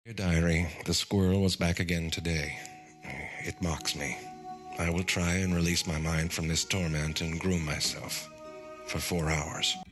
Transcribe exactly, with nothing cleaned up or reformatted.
Dear diary, the squirrel was back again today. It mocks me. I will try and release my mind from this torment and groom myself for four hours.